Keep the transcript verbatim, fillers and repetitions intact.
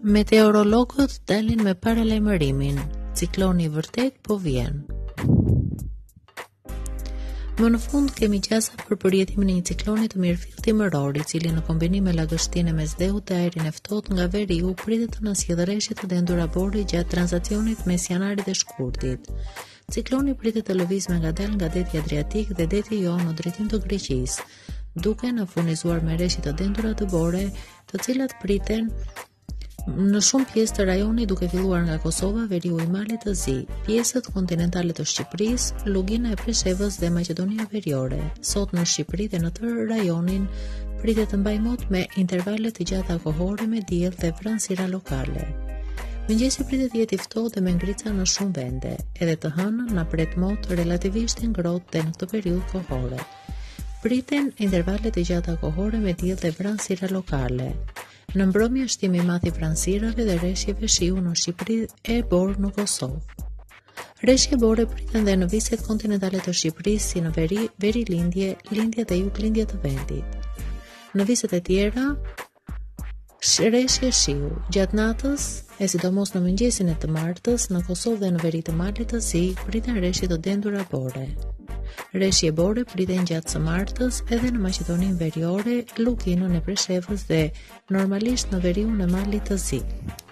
Meteorologët dalin me paralajmërimin, cikloni i vërtet po vjen. Më në fund kemi gjasa për përjetimin e një cikloni të mirëfillt timëror, i cili në kombinim me lagështinë e mesdhehut të ajrin e ftohtë nga veriu pritet të na sjellë rreshje të dendur bori gjatë tranzicionit mes janarit dhe shkurtit. Cikloni pritet të lëvizë ngadalë nga deti Adriatik dhe deti Jon në drejtim të Greqisë, duke na furnizuar me rreshje të dendura të bore, të cilat priten në shumë pjesë të rajonit, duke filluar nga Kosova, veriu i Malit të Zi, pjesët kontinentale të Shqipërisë, Lugina e Preshevës dhe Maqedonia Veriore. Sot në Shqipëri dhe në tërë rajonin pritet të mbajë mot me intervale të gjata kohore me diell dhe vranësira lokale. Mëngjesi pritet të jetë i ftohtë dhe me ngrica në shumë vende. Edhe të hënën na pret mot relativisht i ngrohtë dhe në këtë periudhë kohore. Priten intervale të gjata kohore me diell dhe vranësira lokale. Në mbrëmje shtimi i madh i vranësirave dhe rreshjeve shiu në Shqipëri e Borë në Kosovë. Rreshje bore priten dhe në viset kontinentale të Shqipërisë, si në veri, verilindje, lindje dhe juglindje të vendit. Në viset e tjera, rreshje shiu. Gjatë natës, e sidomos në mëngjesin e të martës, në Kosovë dhe në veri të Malit të Zi, priten rreshje të dendura bore. Rreshje bore priten gjatë së martës edhe në Maqedoninë Veriore, Luginën e Preshevës dhe normalisht në veriun e Malit të Zi.